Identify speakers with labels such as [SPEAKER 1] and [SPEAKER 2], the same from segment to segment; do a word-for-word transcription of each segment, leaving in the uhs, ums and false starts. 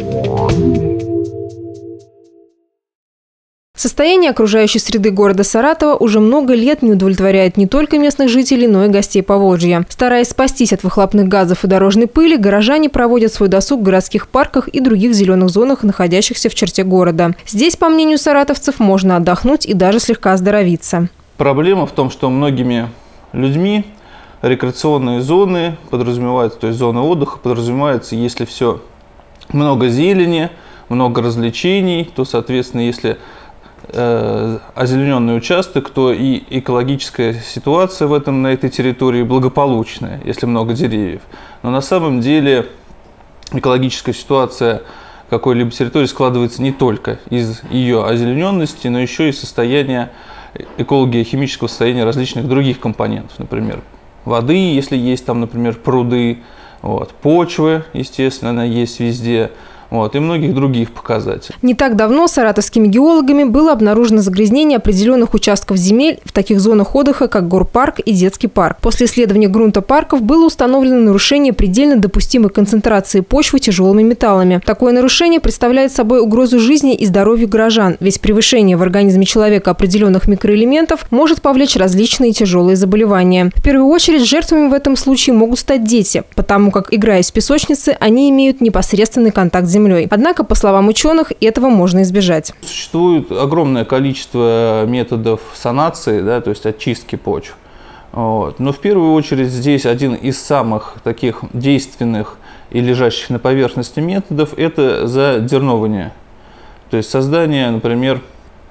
[SPEAKER 1] Состояние окружающей среды города Саратова уже много лет не удовлетворяет не только местных жителей, но и гостей Поволжья. Стараясь спастись от выхлопных газов и дорожной пыли, горожане проводят свой досуг в городских парках и других зеленых зонах, находящихся в черте города. Здесь, по мнению саратовцев, можно отдохнуть и даже слегка оздоровиться.
[SPEAKER 2] Проблема в том, что многими людьми рекреационные зоны подразумеваются, то есть зоны отдыха подразумеваются, если все много зелени, много развлечений, то, соответственно, если озелененный участок, то и экологическая ситуация в этом, на этой территории благополучная, если много деревьев. Но на самом деле экологическая ситуация какой-либо территории складывается не только из ее озелененности, но еще и состояния экологио-химического состояния различных других компонентов, например, воды, если есть там, например, пруды, вот, почвы, естественно, она есть везде. Вот, и многих других показателей.
[SPEAKER 1] Не так давно саратовскими геологами было обнаружено загрязнение определенных участков земель в таких зонах отдыха, как горпарк и детский парк. После исследования грунта парков было установлено нарушение предельно допустимой концентрации почвы тяжелыми металлами. Такое нарушение представляет собой угрозу жизни и здоровью горожан, ведь превышение в организме человека определенных микроэлементов может повлечь различные тяжелые заболевания. В первую очередь жертвами в этом случае могут стать дети, потому как, играя в песочнице, они имеют непосредственный контакт с землей. Однако, по словам ученых, этого можно избежать.
[SPEAKER 2] Существует огромное количество методов санации, да, то есть очистки почв. Вот. Но в первую очередь здесь один из самых таких действенных и лежащих на поверхности методов – это задерновывание. То есть создание, например,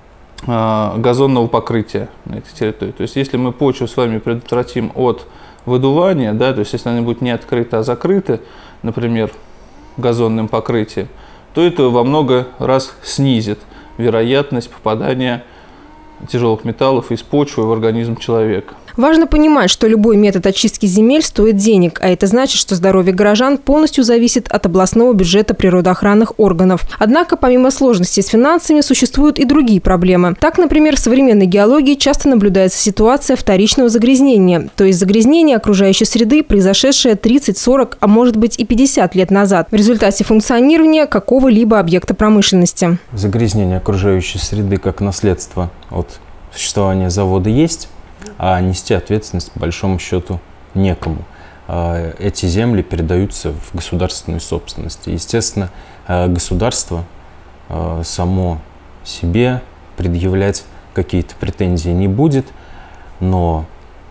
[SPEAKER 2] газонного покрытия на этой территории. То есть если мы почву с вами предотвратим от выдувания, да, то есть если она будет не открыта, а закрыта, например, газонным покрытием, то это во много раз снизит вероятность попадания тяжелых металлов из почвы в организм человека.
[SPEAKER 1] Важно понимать, что любой метод очистки земель стоит денег, а это значит, что здоровье горожан полностью зависит от областного бюджета природоохранных органов. Однако, помимо сложностей с финансами, существуют и другие проблемы. Так, например, в современной геологии часто наблюдается ситуация вторичного загрязнения, то есть загрязнение окружающей среды, произошедшее тридцать, сорок, а может быть и пятьдесят лет назад в результате функционирования какого-либо объекта промышленности.
[SPEAKER 3] Загрязнение окружающей среды как наследство от существования завода есть, а нести ответственность, по большому счету, некому. Эти земли передаются в государственную собственность. Естественно, государство само себе предъявлять какие-то претензии не будет, но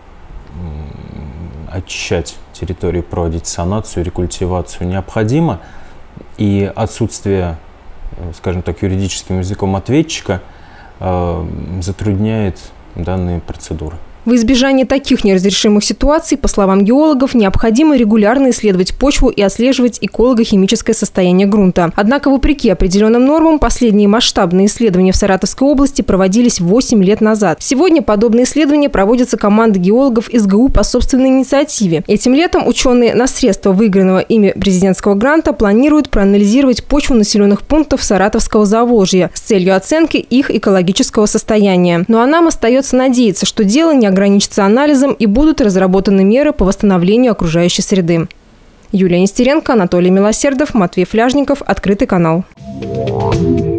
[SPEAKER 3] очищать территорию, проводить санацию, рекультивацию необходимо. И отсутствие, скажем так, юридическим языком ответчика затрудняет данные процедуры.
[SPEAKER 1] В избежание таких неразрешимых ситуаций, по словам геологов, необходимо регулярно исследовать почву и отслеживать эколого-химическое состояние грунта. Однако, вопреки определенным нормам, последние масштабные исследования в Саратовской области проводились восемь лет назад. Сегодня подобные исследования проводятся командой геологов эс гэ у по собственной инициативе. Этим летом ученые на средства выигранного ими президентского гранта планируют проанализировать почву населенных пунктов Саратовского Заволжья с целью оценки их экологического состояния. Ну а нам остается надеяться, что дело не ограничится анализом и будут разработаны меры по восстановлению окружающей среды. Юлия Нестеренко, Анатолий Милосердов, Матвей Фляжников. Открытый канал.